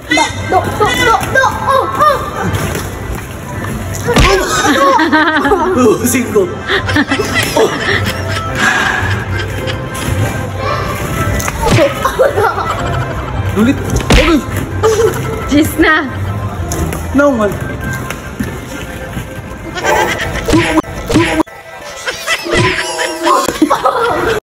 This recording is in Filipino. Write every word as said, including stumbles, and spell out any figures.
Do, do, do, do. Oh, oh. Oh, cinco. Oh. Ulit. Ulit. Cheese na. No man.